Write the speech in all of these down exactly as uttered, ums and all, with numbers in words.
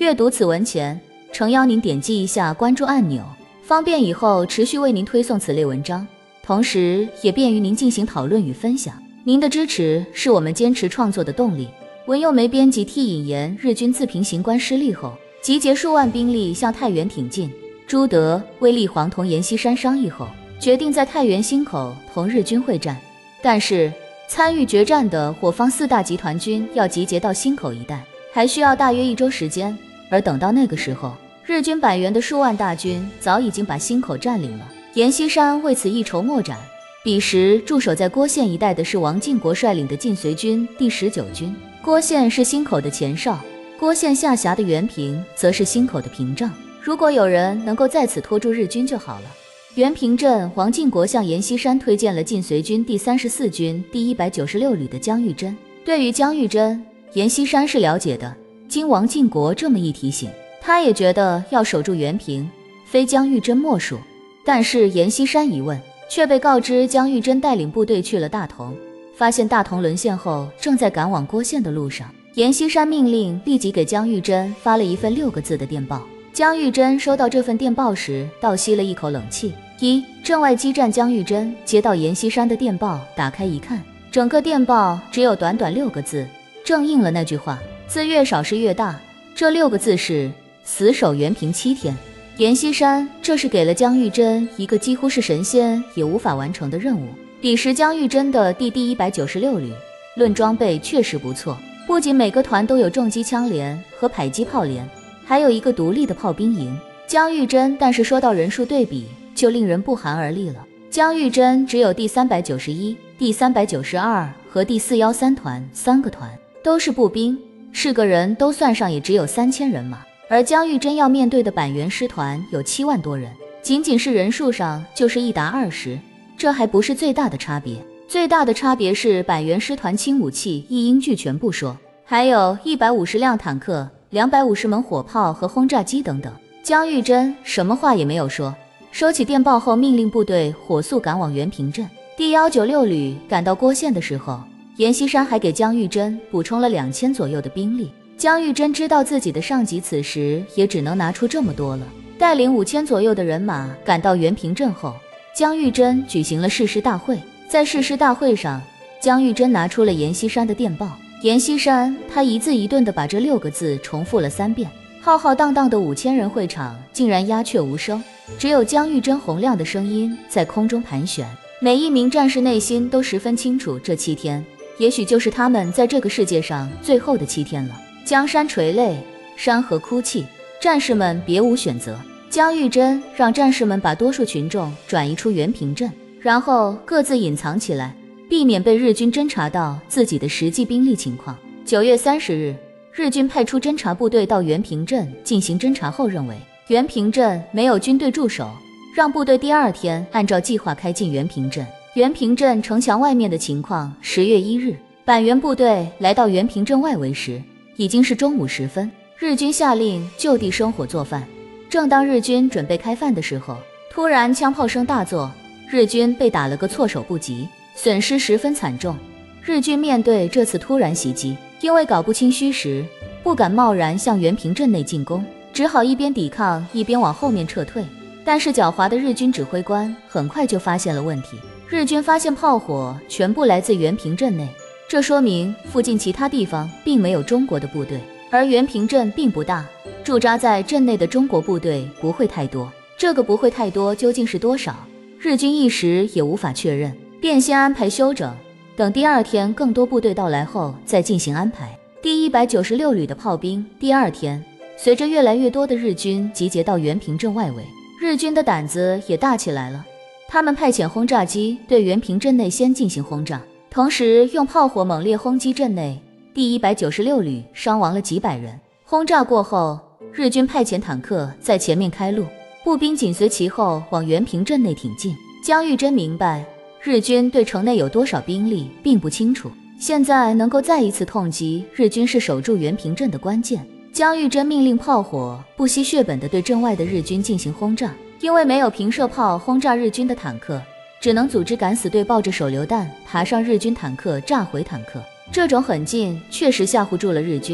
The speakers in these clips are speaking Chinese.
阅读此文前，诚邀您点击一下关注按钮，方便以后持续为您推送此类文章，同时也便于您进行讨论与分享。您的支持是我们坚持创作的动力。文佑梅编辑替引言：日军自平行关失利后，集结数万兵力向太原挺进。朱德、卫立煌同阎锡山商议后，决定在太原新口同日军会战。但是，参与决战的我方四大集团军要集结到新口一带，还需要大约一周时间。而等到那个时候，日军百元的数万大军早已经把新口占领了。阎锡山为此一筹莫展。彼时驻守在郭县一带的是王进国率领的晋绥军第十九军。郭县是新口的前哨，郭县下辖的原平则是新口的屏障。如果有人能够在此拖住日军就好了。原平镇王进国向阎锡山推荐了晋绥军第三十四军第一百九十六旅的姜玉珍。对于姜玉珍，阎锡山是了解的。经王进国这么一提醒，他也觉得要守住原平，非姜玉珍莫属。但是阎锡山一问，却被告知姜玉珍带领部队去了大同，发现大同沦陷后正在赶往郭县的路上。阎锡山命令立即给姜玉珍发了一份六个字的电报。姜玉珍收到这份电报时，倒吸了一口冷气。一镇外激战姜玉珍接到阎锡山的电报，打开一看，整个电报只有短短六个字，正应了那句话：字越少是越大。这六个字是死守原平七天。阎锡山这是给了姜玉珍一个几乎是神仙也无法完成的任务。彼时姜玉珍的第第一百九十六旅论装备确实不错，不仅每个团都有重机枪连和迫击炮连，还有一个独立的炮兵营。姜玉珍但是说到人数对比，就令人不寒而栗了。姜玉珍只有第三百九十一、第三百九十二和第四一三团三个团，都是步兵，是个人都算上也只有三千人马。而姜玉珍要面对的板垣师团有七万多人，仅仅是人数上就是一达二十。这还不是最大的差别，最大的差别是板垣师团轻武器一应俱全不说，还有一百五十辆坦克、两百五十门火炮和轰炸机等等。姜玉珍什么话也没有说，收起电报后命令部队火速赶往原平镇。第一百九十六旅赶到郭县的时候，阎锡山还给姜玉珍补充了两千左右的兵力。姜玉珍知道自己的上级此时也只能拿出这么多了，带领五千左右的人马赶到原平镇后，姜玉珍举行了誓师大会。在誓师大会上，姜玉珍拿出了阎锡山的电报。阎锡山他一字一顿地把这六个字重复了三遍。浩浩荡荡的五千人会场竟然鸦雀无声，只有姜玉珍洪亮的声音在空中盘旋。每一名战士内心都十分清楚，这七天也许就是他们在这个世界上最后的七天了。江山垂泪，山河哭泣，战士们别无选择。姜玉珍让战士们把多数群众转移出原平镇，然后各自隐藏起来，避免被日军侦察到自己的实际兵力情况。九月三十日，日军派出侦察部队到原平镇进行侦察后，认为原平镇没有军队驻守，让部队第二天按照计划开进原平镇。原平镇城墙外面的情况，十月一日，板垣部队来到原平镇外围时，已经是中午时分。日军下令就地生火做饭。正当日军准备开饭的时候，突然枪炮声大作，日军被打了个措手不及，损失十分惨重。日军面对这次突然袭击，因为搞不清虚实，不敢贸然向原平镇内进攻，只好一边抵抗一边往后面撤退。但是狡猾的日军指挥官很快就发现了问题。日军发现炮火全部来自原平镇内，这说明附近其他地方并没有中国的部队，而原平镇并不大，驻扎在镇内的中国部队不会太多。这个不会太多究竟是多少，日军一时也无法确认，便先安排休整，等第二天更多部队到来后再进行安排。第一百九十六旅的炮兵第二天随着越来越多的日军集结到原平镇外围，日军的胆子也大起来了。他们派遣轰炸机对原平镇内先进行轰炸，同时用炮火猛烈轰击镇内。第一百九十六旅伤亡了几百人。轰炸过后，日军派遣坦克在前面开路，步兵紧随其后往原平镇内挺进。姜玉珍明白日军对城内有多少兵力并不清楚，现在能够再一次痛击日军是守住原平镇的关键。姜玉珍命令炮火不惜血本地对镇外的日军进行轰炸，因为没有平射炮轰炸日军的坦克，只能组织敢死队抱着手榴弹爬上日军坦克炸毁坦克。这种狠劲确实吓唬住了日军。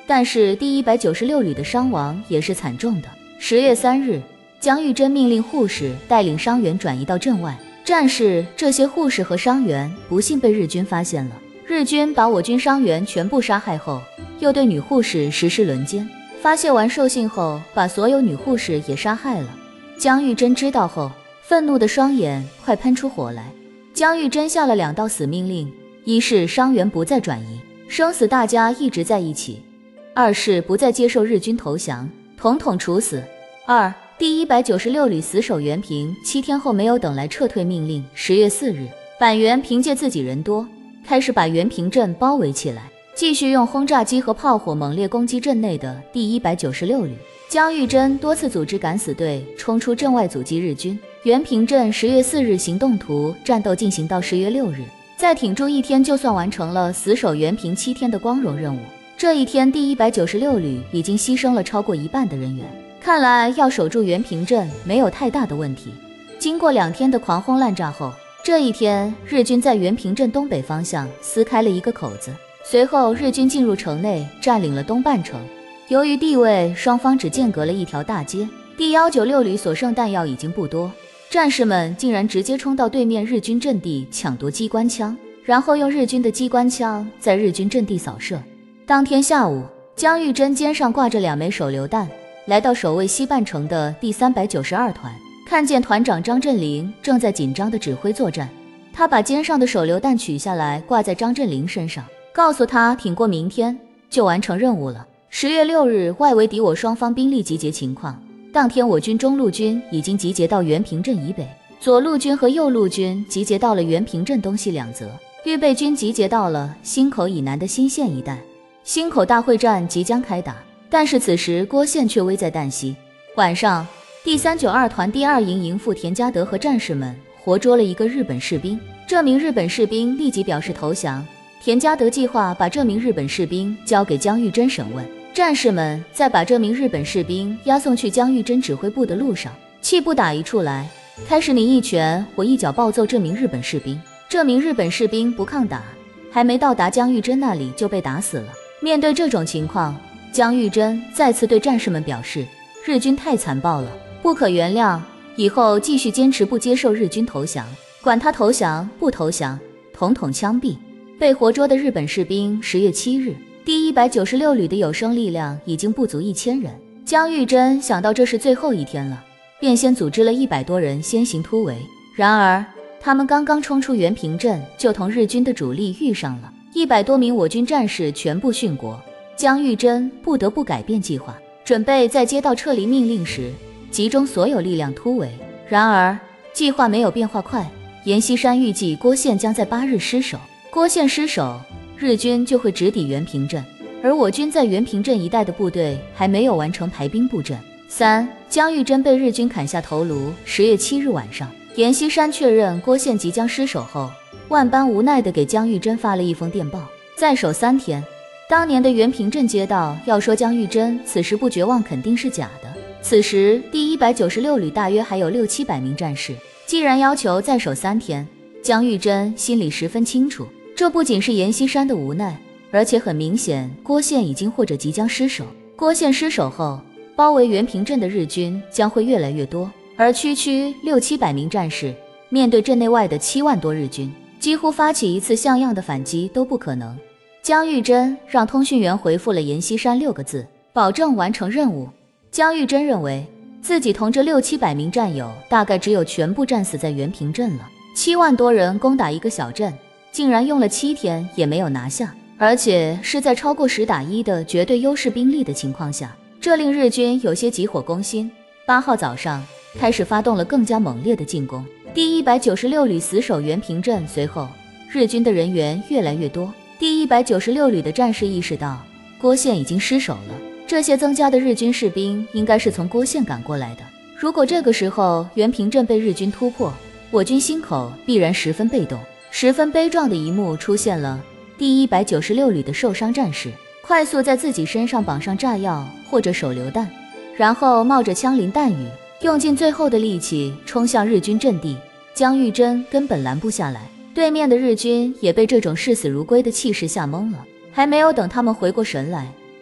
但是第一百九十六旅的伤亡也是惨重的。十月三日，江玉珍命令护士带领伤员转移到镇外。战事这些护士和伤员不幸被日军发现了。日军把我军伤员全部杀害后，又对女护士实施轮奸。发泄完兽性后，把所有女护士也杀害了。江玉珍知道后，愤怒的双眼快喷出火来。江玉珍下了两道死命令：一是伤员不再转移，生死大家一直在一起；二是不再接受日军投降，统统处死。二，第一百九十六旅死守原平，七天后没有等来撤退命令。十月四日，板垣凭借自己人多，开始把原平镇包围起来，继续用轰炸机和炮火猛烈攻击镇内的第一百九十六旅。江玉珍多次组织敢死队冲出镇外阻击日军。原平镇十月四日行动图战斗进行到十月六日，再挺住一天就算完成了死守原平七天的光荣任务。这一天，第一百九十六旅已经牺牲了超过一半的人员，看来要守住原平镇没有太大的问题。经过两天的狂轰滥炸后，这一天日军在原平镇东北方向撕开了一个口子，随后日军进入城内，占领了东半城。由于地位，双方只间隔了一条大街，第一九六旅所剩弹药已经不多，战士们竟然直接冲到对面日军阵地抢夺机关枪，然后用日军的机关枪在日军阵地扫射。当天下午，江玉珍肩上挂着两枚手榴弹，来到守卫西半城的第三百九十二团，看见团长张振林正在紧张地指挥作战。他把肩上的手榴弹取下来挂在张振林身上，告诉他挺过明天就完成任务了。十月六日，外围敌我双方兵力集结情况。当天我军中路军已经集结到原平镇以北，左路军和右路军集结到了原平镇东西两则，预备军集结到了新口以南的新县一带。新口大会战即将开打，但是此时郭县却危在旦夕。晚上，第三九二团第二营营副田家德和战士们活捉了一个日本士兵，这名日本士兵立即表示投降。田家德计划把这名日本士兵交给江玉珍审问。战士们在把这名日本士兵押送去江玉珍指挥部的路上，气不打一处来，开始你一拳我一脚暴揍这名日本士兵。这名日本士兵不抗打，还没到达江玉珍那里就被打死了。面对这种情况，江玉珍再次对战士们表示，日军太残暴了，不可原谅，以后继续坚持不接受日军投降，管他投降不投降，统统枪毙。被活捉的日本士兵，十月七日，第一百九十六旅的有生力量已经不足一千人。江玉珍想到这是最后一天了，便先组织了一百多人先行突围。然而他们刚刚冲出原平镇，就同日军的主力遇上了，一百多名我军战士全部殉国。江玉珍不得不改变计划，准备在接到撤离命令时集中所有力量突围。然而计划没有变化快，阎锡山预计郭县将在八日失守，郭县失守，日军就会直抵原平镇，而我军在原平镇一带的部队还没有完成排兵布阵。三，江玉珍被日军砍下头颅。十月七日晚上，阎锡山确认郭县即将失守后，万般无奈地给江玉珍发了一封电报，再守三天。当年的原平镇街道要说江玉珍此时不绝望肯定是假的。此时第一百九十六旅大约还有六七百名战士，既然要求再守三天，江玉珍心里十分清楚，这不仅是阎锡山的无奈，而且很明显郭县已经或者即将失守。郭县失守后，包围原平镇的日军将会越来越多，而区区六七百名战士面对镇内外的七万多日军，几乎发起一次像样的反击都不可能。江玉珍让通讯员回复了阎锡山六个字：保证完成任务。江玉珍认为自己同这六七百名战友大概只有全部战死在原平镇了。七万多人攻打一个小镇，竟然用了七天也没有拿下，而且是在超过十打一的绝对优势兵力的情况下，这令日军有些急火攻心。八号早上开始发动了更加猛烈的进攻。第一百九十六旅死守原平镇，随后日军的人员越来越多。第一百九十六旅的战士意识到郭县已经失守了，这些增加的日军士兵应该是从郭县赶过来的。如果这个时候原平镇被日军突破，我军新口必然十分被动。十分悲壮的一幕出现了，第一百九十六旅的受伤战士快速在自己身上绑上炸药或者手榴弹，然后冒着枪林弹雨，用尽最后的力气冲向日军阵地。江玉珍根本拦不下来，对面的日军也被这种视死如归的气势吓懵了。还没有等他们回过神来，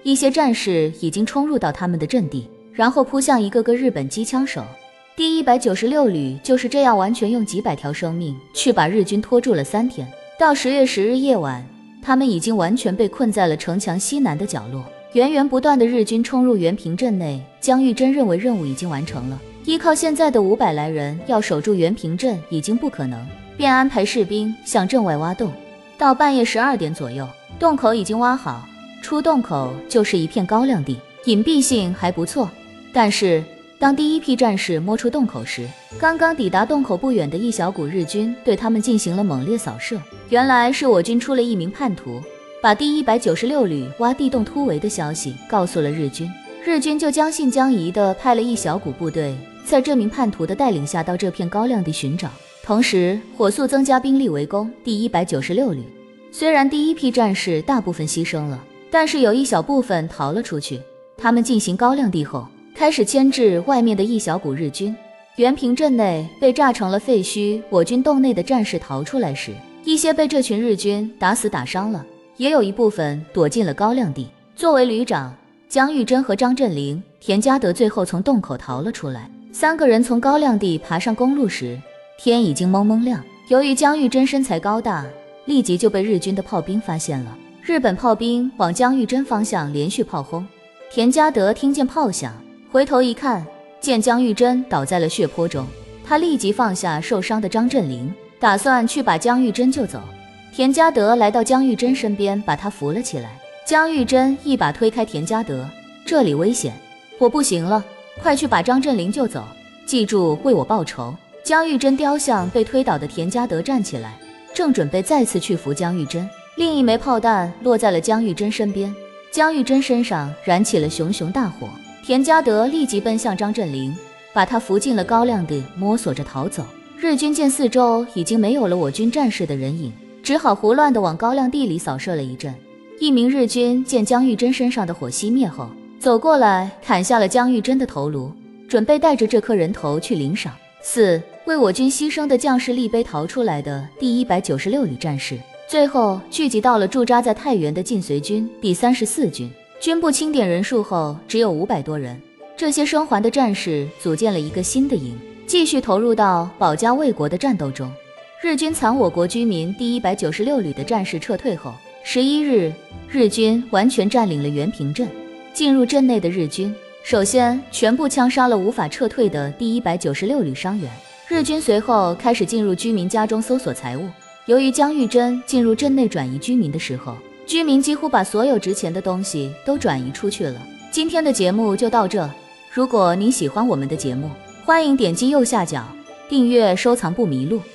一些战士已经冲入到他们的阵地，然后扑向一个个日本机枪手。第一百九十六旅就是这样完全用几百条生命去把日军拖住了三天。到十月十日夜晚，他们已经完全被困在了城墙西南的角落。源源不断的日军冲入原平镇内，江玉珍认为任务已经完成了，依靠现在的五百来人要守住原平镇已经不可能，便安排士兵向镇外挖洞。到半夜十二点左右，洞口已经挖好，出洞口就是一片高粱地，隐蔽性还不错。但是当第一批战士摸出洞口时，刚刚抵达洞口不远的一小股日军对他们进行了猛烈扫射。原来是我军出了一名叛徒，把第一百九十六旅挖地洞突围的消息告诉了日军。日军就将信将疑地派了一小股部队在这名叛徒的带领下到这片高粱地寻找，同时火速增加兵力围攻第一百九十六旅。虽然第一批战士大部分牺牲了，但是有一小部分逃了出去。他们进行高粱地后，开始牵制外面的一小股日军。原平镇内被炸成了废墟，我军洞内的战士逃出来时，一些被这群日军打死打伤了，也有一部分躲进了高粱地。作为旅长，江玉珍和张振林、田家德最后从洞口逃了出来。三个人从高粱地爬上公路时，天已经蒙蒙亮。由于江玉珍身材高大，立即就被日军的炮兵发现了。日本炮兵往江玉珍方向连续炮轰。田家德听见炮响，回头一看，见江玉珍倒在了血泊中，他立即放下受伤的张振林，打算去把江玉珍救走。田家德来到江玉珍身边，把她扶了起来。江玉珍一把推开田家德，这里危险，我不行了，快去把张振林救走，记住为我报仇。江玉珍雕像被推倒的田家德站起来，正准备再次去扶江玉珍，另一枚炮弹落在了江玉珍身边，江玉珍身上燃起了熊熊大火。田家德立即奔向张振林，把他扶进了高粱地，摸索着逃走。日军见四周已经没有了我军战士的人影，只好胡乱地往高粱地里扫射了一阵。一名日军见江玉珍身上的火熄灭后，走过来砍下了江玉珍的头颅，准备带着这颗人头去领赏。四为我军牺牲的将士立碑逃出来的第一百九十六旅战士，最后聚集到了驻扎在太原的晋绥军第三十四军。军部清点人数后，只有五百多人。这些生还的战士组建了一个新的营，继续投入到保家卫国的战斗中。日军残我国居民第一百九十六旅的战士撤退后，十一日，日军完全占领了原平镇。进入镇内的日军，首先全部枪杀了无法撤退的第一百九十六旅伤员。日军随后开始进入居民家中搜索财物。由于江玉珍进入镇内转移居民的时候，居民几乎把所有值钱的东西都转移出去了。今天的节目就到这，如果您喜欢我们的节目，欢迎点击右下角订阅收藏不迷路。